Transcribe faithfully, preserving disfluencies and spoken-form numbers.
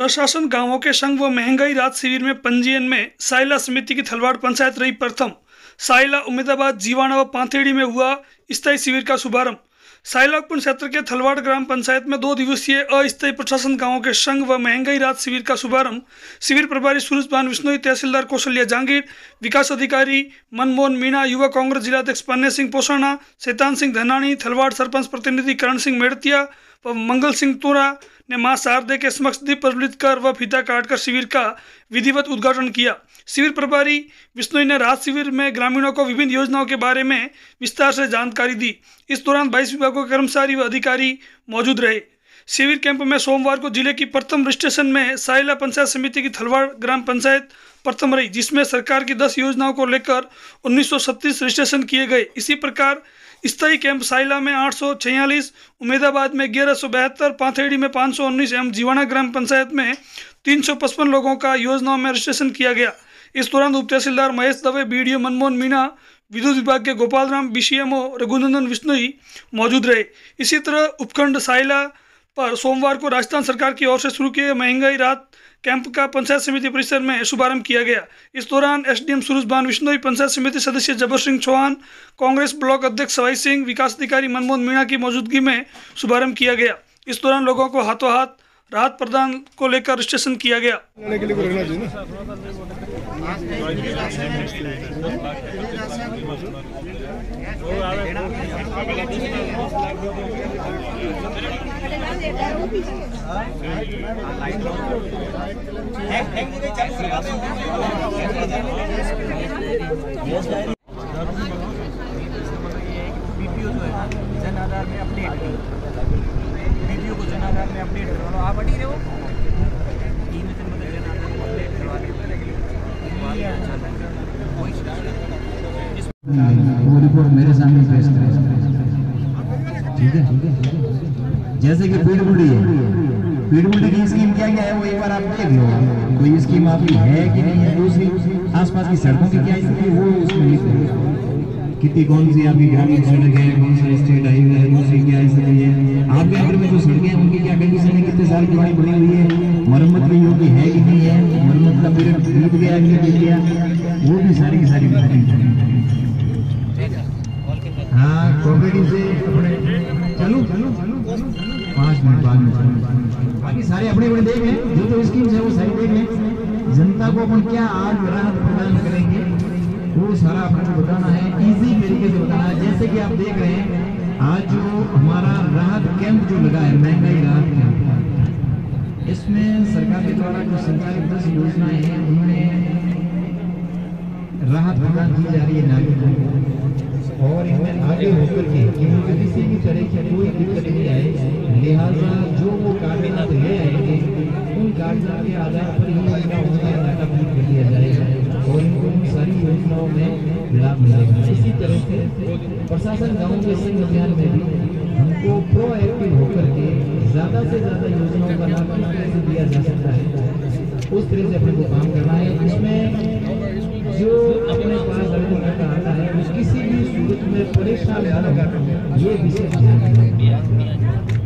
प्रशासन गांवों के संग व महंगाई राहत शिविर में पंजीयन में साइला समिति की थलवाड़ पंचायत रही प्रथम। साइला, उम्मेदाबाद, जीवाणा व पांथेड़ी में हुआ स्थायी शिविर का शुभारंभ। साइला उपखंड क्षेत्र के थलवाड़ ग्राम पंचायत में दो दिवसीय अस्थायी प्रशासन गांवों के संग व महंगाई राहत शिविर का शुभारंभ शिविर प्रभारी सूरजभान बिश्नोई, तहसीलदार कौशल्या जहांगीर, विकास अधिकारी मनमोहन मीणा, युवा कांग्रेस जिलाध्यक्ष पन्ने सिंह पोसाणा, शैतान सिंह धनानी, थलवाड़ सरपंच प्रतिनिधि करण सिंह मेड़तिया व मंगल सिंह तोरा ने मां शारदे के समक्ष दीप प्रज्वलित कर व फीता काटकर शिविर का विधिवत उद्घाटन किया। शिविर प्रभारी बिश्नोई ने राहत शिविर में ग्रामीणों को विभिन्न योजनाओं के बारे में विस्तार से जानकारी दी। इस दौरान बाईस विभागों के कर्मचारी व अधिकारी मौजूद रहे। शिविर कैंप में सोमवार को जिले की प्रथम रजिस्ट्रेशन में साइला पंचायत समिति की थलवाड़ ग्राम पंचायत प्रथम रही, जिसमें सरकार की दस योजनाओं को लेकर उन्नीस सौ छत्तीस रजिस्ट्रेशन किए गए। इसी प्रकार स्थायी कैंप साइला में आठ सौ छियालीस, उम्मेदाबाद में ग्यारह सौ बहत्तर, पांथेड़ी में पाँच सौ उन्नीस एवं जीवाणा ग्राम पंचायत में तीन सौ पचपन लोगों का योजनाओं में रजिस्ट्रेशन किया गया। इस दौरान उप तहसीलदार महेश दवे, बीडीओ मनमोहन मीणा, विद्युत विभाग के गोपाल राम, बीसीएमओ रघुनंदन बिश्नोई मौजूद रहे। इसी तरह उपखंड साइला पर सोमवार को राजस्थान सरकार की ओर से शुरू किए महंगाई राहत कैंप का पंचायत समिति परिसर में शुभारंभ किया गया। इस दौरान एसडीएम सूरजभान बिश्नोई, पंचायत समिति सदस्य जबर सिंह चौहान, कांग्रेस ब्लॉक अध्यक्ष सवाई सिंह, विकास अधिकारी मनमोहन मीणा की मौजूदगी में शुभारंभ किया गया। इस दौरान लोगों को हाथों हाथ राहत प्रदान को लेकर रजिस्ट्रेशन किया गया। जन आधार में अपडेट करो, वीडियो को जन आधार में अपडेट करो। आप अड़ी रहे हो तीन दिन में जन आधार में अपडेट करवा देते वो रिपोर्ट मेरे सामने पेश करें, ठीक है। जैसे कि पीडब्ल्यूडी है, पीडब्ल्यूडी की स्कीम क्या क्या है वो एक बार आप देख लो, कोई स्कीम आपकी है कि नहीं है। दूसरी, आसपास की सड़कों की क्या स्थिति है वो उसमें लिख दो, कितनी कौन सी आपकी ग्रामीण सड़क है, कौन सा स्टेट हाईवे है, दूसरी क्या स्थिति है, आपके अंदर में जो सड़कें हैं उनकी क्या कंडीशन है, कितने साल पुरानी बनी हुई है, मरम्मत की योग्य है कि नहीं है, मरम्मत का पीरियड बीत गया कि नहीं गया, वो भी सारी की सारी बतानी। हाँ, कोऑपरेटिव से अपने चलो पाँच मिनट बाद में बाकी सारे अपने अपने देख लें, जो जो स्कीम्स है वो सारी देख लें। जनता को अपन क्या आज राहत प्रदान करेंगे वो सारा अपने को बताना है, इजी तरीके से बताना है। जैसे कि आप देख रहे हैं आज जो हमारा राहत कैंप जो लगा है, महंगाई राहत कैंप, इसमें सरकार के द्वारा जो संचालित दस योजनाएं हैं उनमें राहत प्रदान की जा रही है नागरिकों को, और इनमें आगे होकर के इनको किसी भी तरह की कोई दिक्कत नहीं आए। लिहाजा जो वो कागजात ले आएंगे उन कागजात के आधार पर ही योजना होना कर दिया जाएगा और इनको उन सारी योजनाओं में लाभ मिलेगा। इसी तरह से प्रशासन गाँव के संघ अभियान में भी हमको प्रोएक्टिव होकर के ज़्यादा से ज़्यादा योजनाओं का लाभ किस तरह से दिया जा सकता है उस तरह से अपने को काम करना है। इसमें जो अपने पास अभी लड़का आता है उस किसी भी सूरत में परेशान न होगा, ये विशेष ध्यान